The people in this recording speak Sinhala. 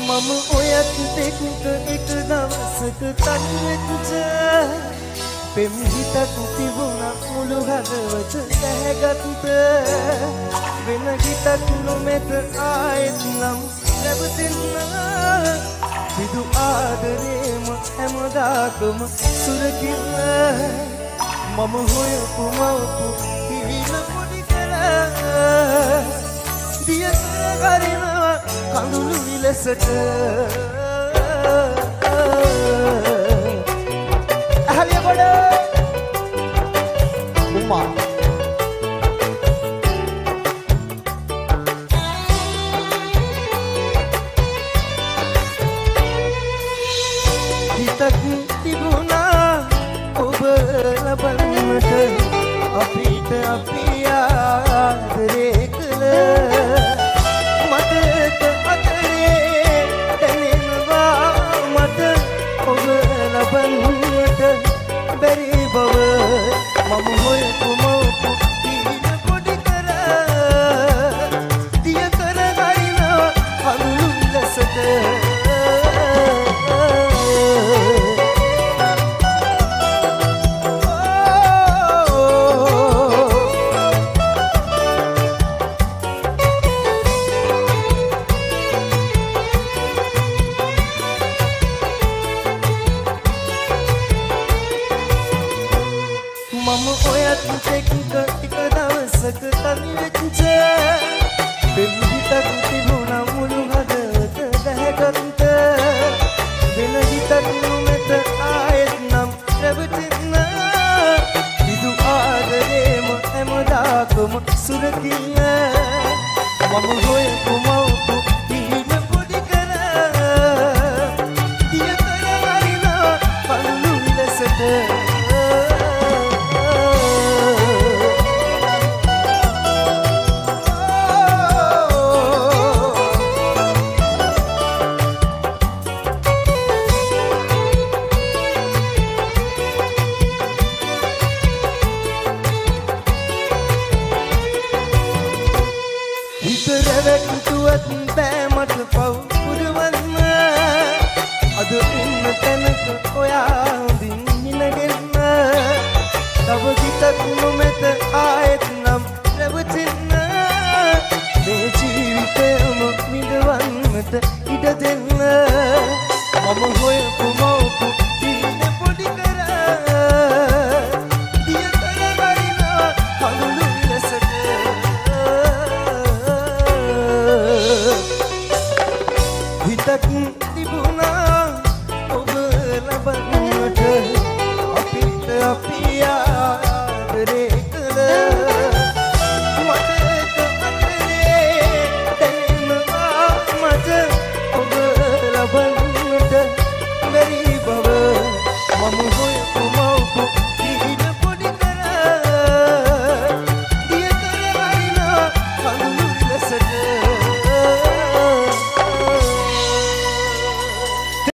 මම ඔයත් එක්ක එක දවසක තනි වෙච්ච පෙම් හිතක් තිබුණා මුළු හදවත දැහැගත්ත වෙන හිතක් නොමැත ආයෙත් නම් ලැබෙන්න විදු ආදරේම හැමදාකම සුරකින්න මම හොයපු මවපු හිවිල පොඩි කලා දිය කරගරිනවා කඳුළු විලසට අහලිය ගොඩ උම්මා හිතක් තිබුණා ඔබ ලබන්නට අපිට අපි ආදරේ කළ මතක අතරේ දැනෙනවා මට ඔබ ලබන්නට බැරි බව මම හොයපු මවපු දින පොඩි කර දිය කරගරිනවා කඳුළු විලසට මම ඔයත් එක්ක එක දවසක තනි වෙච්ච පෙම් හිතක් තිබුණා මුළු හදවත දැහැගත්ත වෙන හිතක් නොමැත ආයෙත් නම් ලැබෙන්න විදු ආදරේම හැමදාකම සුරකින්න මම හොයපු මවපු දින පොඩි කර දිය කරගරිනවා කඳුළු විලසට හිතරැවැක්තුවත් බෑ මට පව් පුරවන්න අද ඉන්න තැනක ඔයා හොඳින් හිනගෙන්න තව හිතක් නොමැත ආයෙත් නම් රැවටෙන්න මේ ජීවිතයම විඳවන්නට ඉඩ දෙන්න මම හොයපු මවපු දින පොඩි කර දිය කරගරිනවා කඳුළු විලසට හිතක් තිබුණා ඔබ ලබන්නට අපිට අපි